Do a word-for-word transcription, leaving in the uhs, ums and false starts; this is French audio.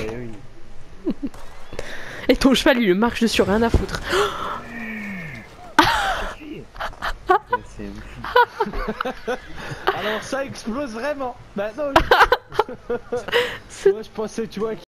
oui. Et ton cheval il le marche dessus, rien à foutre. C'est ouf. Alors ça explose vraiment. Bah non. C'est- Moi je pensais, tu vois,